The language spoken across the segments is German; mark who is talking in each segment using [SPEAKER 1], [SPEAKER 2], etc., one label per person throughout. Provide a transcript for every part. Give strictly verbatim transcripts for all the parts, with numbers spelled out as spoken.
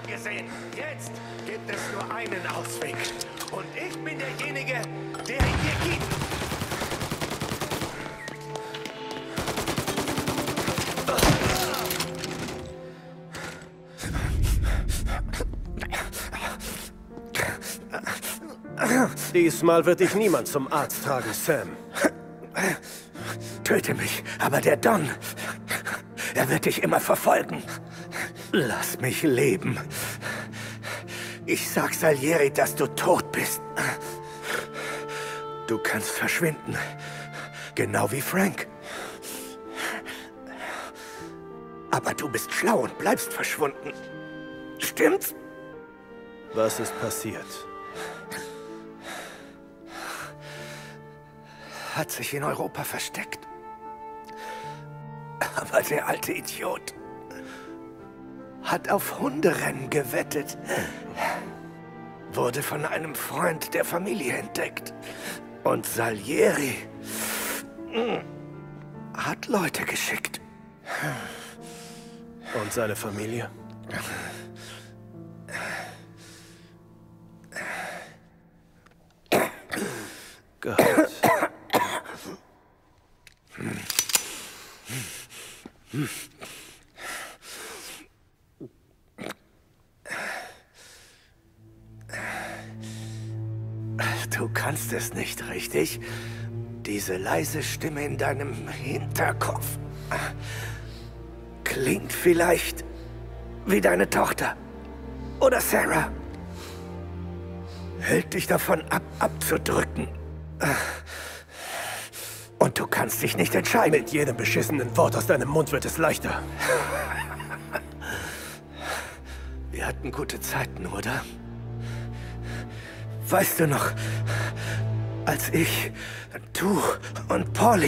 [SPEAKER 1] gesehen. Jetzt gibt es nur einen Ausweg. Und ich bin derjenige, der ihn dir gibt.
[SPEAKER 2] Diesmal wird dich niemand zum Arzt tragen, Sam.
[SPEAKER 1] Töte mich, aber der Don, er wird dich immer verfolgen. Lass mich leben. Ich sag Salieri, dass du tot bist. Du kannst verschwinden. Genau wie Frank. Aber du bist schlau und bleibst verschwunden. Stimmt's?
[SPEAKER 2] Was ist passiert?
[SPEAKER 1] Hat sich in Europa versteckt. Aber der alte Idiot hat auf Hunderennen gewettet. Wurde von einem Freund der Familie entdeckt. Und Salieri hat Leute geschickt.
[SPEAKER 2] Und seine Familie? Gott.
[SPEAKER 1] Du kannst es nicht, richtig? Diese leise Stimme in deinem Hinterkopf klingt vielleicht wie deine Tochter oder Sarah. Hält dich davon ab, abzudrücken. Und du kannst dich nicht entscheiden.
[SPEAKER 2] Mit jedem beschissenen Wort aus deinem Mund wird es leichter.
[SPEAKER 1] Wir hatten gute Zeiten, oder? Weißt du noch, als ich, du und Paulie...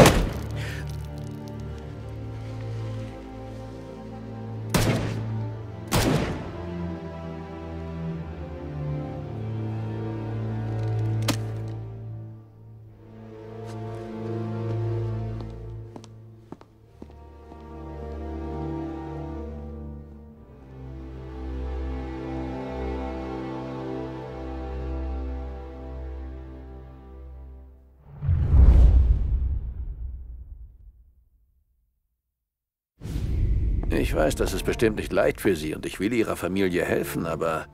[SPEAKER 3] Ich weiß, das ist bestimmt nicht leicht für Sie und ich will Ihrer Familie helfen, aber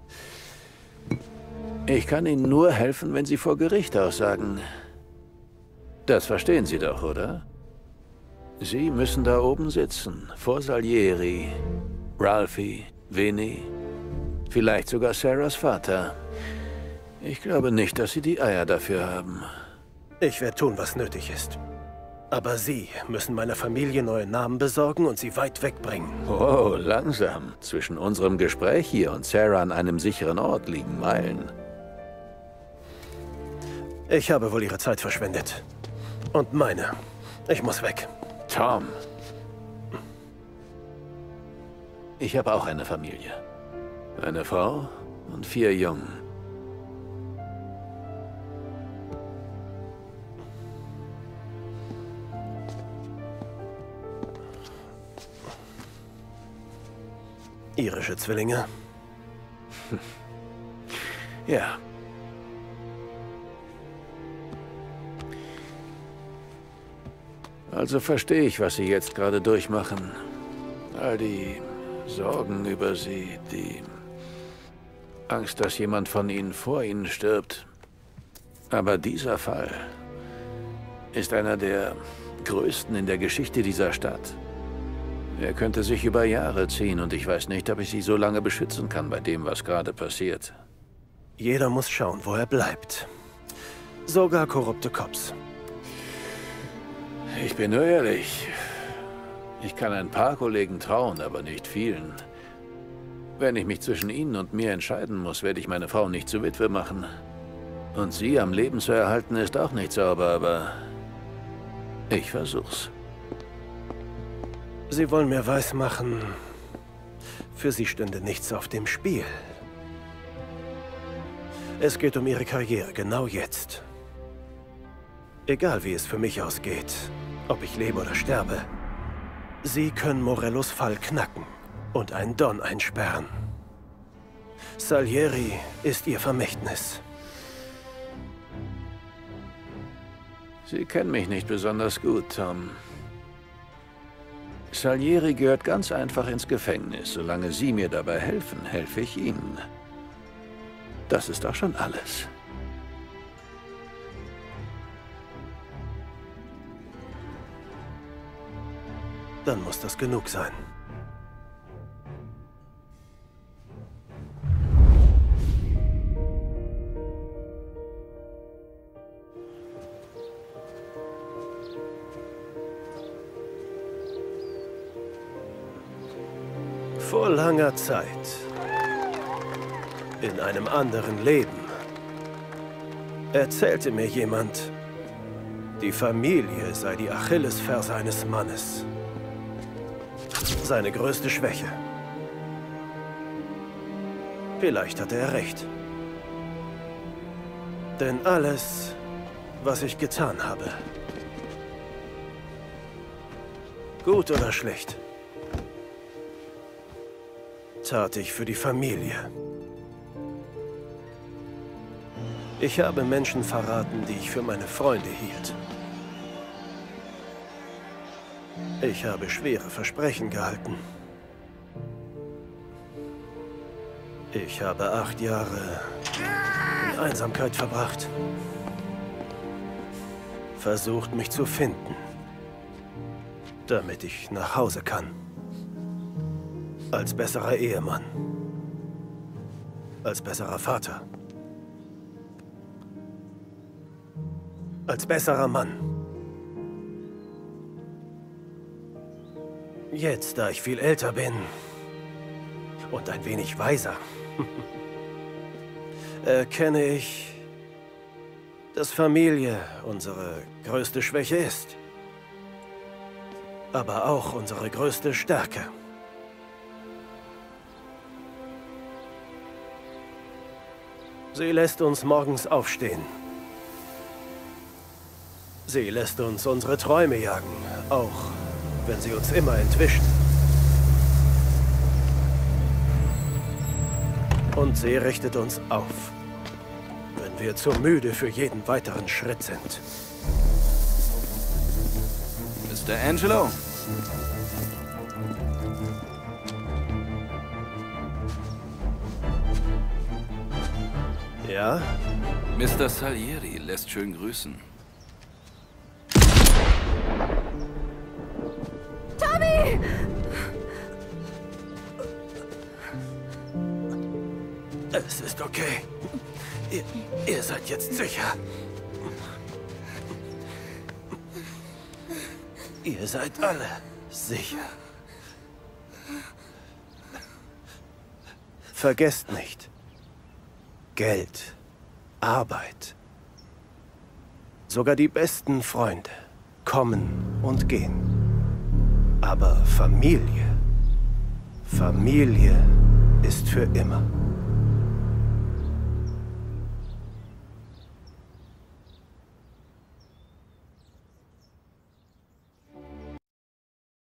[SPEAKER 3] ich kann Ihnen nur helfen, wenn Sie vor Gericht aussagen. Das verstehen Sie doch, oder? Sie müssen da oben sitzen, vor Salieri, Ralphie, Vinny, vielleicht sogar Sarahs Vater. Ich glaube nicht, dass Sie die Eier dafür haben.
[SPEAKER 2] Ich werde tun, was nötig ist. Aber Sie müssen meiner Familie neue Namen besorgen und sie weit wegbringen.
[SPEAKER 3] Oh, langsam. Zwischen unserem Gespräch hier und Sarah an einem sicheren Ort liegen Meilen.
[SPEAKER 2] Ich habe wohl Ihre Zeit verschwendet. Und meine. Ich muss weg.
[SPEAKER 3] Tom. Ich habe auch eine Familie. Eine Frau und vier Jungen.
[SPEAKER 2] Irische Zwillinge?
[SPEAKER 3] Ja. Also verstehe ich, was Sie jetzt gerade durchmachen. All die Sorgen über Sie, die Angst, dass jemand von Ihnen vor Ihnen stirbt. Aber dieser Fall ist einer der größten in der Geschichte dieser Stadt. Er könnte sich über Jahre ziehen und ich weiß nicht, ob ich Sie so lange beschützen kann bei dem, was gerade passiert.
[SPEAKER 2] Jeder muss schauen, wo er bleibt. Sogar korrupte Cops.
[SPEAKER 3] Ich bin nur ehrlich. Ich kann ein paar Kollegen trauen, aber nicht vielen. Wenn ich mich zwischen Ihnen und mir entscheiden muss, werde ich meine Frau nicht zur Witwe machen. Und Sie am Leben zu erhalten, ist auch nicht sauber, aber ich versuch's.
[SPEAKER 2] Sie wollen mir weismachen, für Sie stünde nichts auf dem Spiel. Es geht um Ihre Karriere, genau jetzt. Egal wie es für mich ausgeht, ob ich lebe oder sterbe, Sie können Morellos Fall knacken und einen Don einsperren. Salieri ist Ihr Vermächtnis.
[SPEAKER 3] Sie kennen mich nicht besonders gut, Tom. Salieri gehört ganz einfach ins Gefängnis. Solange Sie mir dabei helfen, helfe ich Ihnen. Das ist auch schon alles.
[SPEAKER 2] Dann muss das genug sein. Vor langer Zeit, in einem anderen Leben, erzählte mir jemand, die Familie sei die Achillesferse eines Mannes. Seine größte Schwäche. Vielleicht hatte er recht. Denn alles, was ich getan habe, gut oder schlecht, tat ich für die Familie. Ich habe Menschen verraten, die ich für meine Freunde hielt. Ich habe schwere Versprechen gehalten. Ich habe acht Jahre in Einsamkeit verbracht. Versucht, mich zu finden, damit ich nach Hause kann. Als besserer Ehemann. Als besserer Vater. Als besserer Mann. Jetzt, da ich viel älter bin und ein wenig weiser, erkenne ich, dass Familie unsere größte Schwäche ist. Aber auch unsere größte Stärke. Sie lässt uns morgens aufstehen. Sie lässt uns unsere Träume jagen, auch wenn sie uns immer entwischt. Und sie richtet uns auf, wenn wir zu müde für jeden weiteren Schritt sind.
[SPEAKER 4] Mister Angelo?
[SPEAKER 2] Ja?
[SPEAKER 4] Mister Salieri lässt schön grüßen.
[SPEAKER 5] Tommy!
[SPEAKER 2] Es ist okay. Ihr, ihr seid jetzt sicher. Ihr seid alle sicher. Vergesst nicht. Geld, Arbeit. Sogar die besten Freunde kommen und gehen. Aber Familie, Familie ist für immer.